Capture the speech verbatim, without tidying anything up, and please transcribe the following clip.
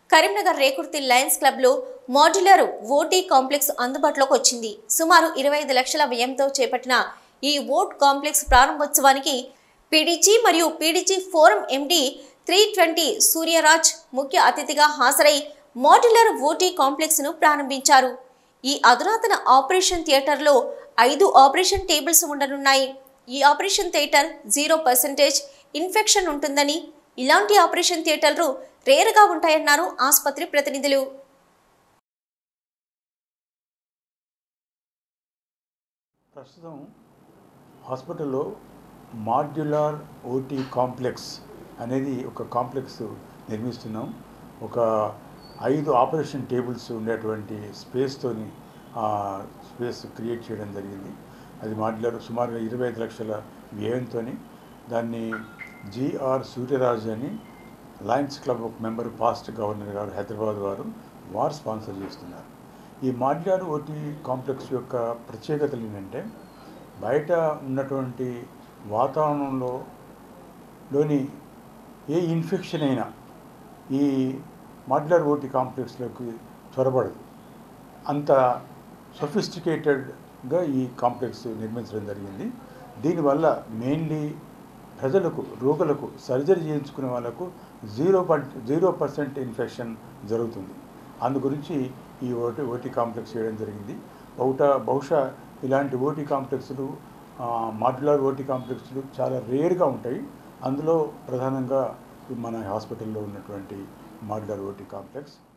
Karimnagar Rekurthi lions club లో modular OT complex అందుబాటులోకి వచ్చింది. సుమారు ఇరవై ఐదు లక్షల వ్యయంతో చేపట్టిన ఈ ఓట్ కాంప్లెక్స్ ప్రారంభోత్సవానికి పీడీజీ మరియు PDG forum MD three twenty Suryaraj ముఖ్య అతిథిగా హాజరై మోడ్యులర్ ఓటీ కాంప్లెక్స్ ను ప్రారంభించారు. ఈ అధునాతన ఆపరేషన్ థియేటర్ లో ఐదు ఆపరేషన్ టేబుల్స్ ఉండనున్నాయి. ఈ operation theatre zero percentage infection ఉంటుందని, ఇలాంటి ఆపరేషన్ థియేటర్లు రేరుగా ఉంటాయన్నారు ఆసుపత్రి ప్రతినిధులు. ప్రస్తుతం హాస్పిటల్లో మాడ్యులర్ ఓటీ కాంప్లెక్స్ అనేది ఒక కాంప్లెక్స్ నిర్మిస్తున్నాం. ఒక ఐదు ఆపరేషన్ టేబుల్స్ ఉండేటువంటి స్పేస్తోని స్పేస్ క్రియేట్ చేయడం జరిగింది. అది మాడ్యులర్ సుమారుగా ఇరవై ఐదు లక్షల వ్యయంతో దాన్ని జిఆర్ సూర్యరాజ్ అని lions club member past governor గారు హైదరాబాద్ వారు వారు స్పాన్సర్ చేస్తున్నారు. ఈ మాడ్యులర్ ఓటీ కాంప్లెక్స్ యొక్క ప్రత్యేకతలు ఏంటంటే, బయట ఉన్నటువంటి వాతావరణంలో లోని ఏ ఇన్ఫెక్షన్ అయినా ఈ మాడ్యులర్ ఓటీ కాంప్లెక్స్లోకి చొరబడదు. అంత సొఫిస్టికేటెడ్గా ఈ కాంప్లెక్స్ నిర్మించడం జరిగింది. దీనివల్ల మెయిన్లీ ప్రజలకు, రోగులకు, సర్జరీ చేయించుకునే వాళ్ళకు జీరో జీరో పర్సెంట్ ఇన్ఫెక్షన్ జరుగుతుంది. అందు గురించి ఈ ఓటీ ఓటీ కాంప్లెక్స్ చేయడం జరిగింది. బహుశా బహుశా ఇలాంటి ఓటీ కాంప్లెక్స్లు, మాడ్యులర్ ఓటీ కాంప్లెక్స్లు చాలా రేర్గా ఉంటాయి. అందులో ప్రధానంగా మన హాస్పిటల్లో ఉన్నటువంటి మాడ్యులర్ ఓటీ కాంప్లెక్స్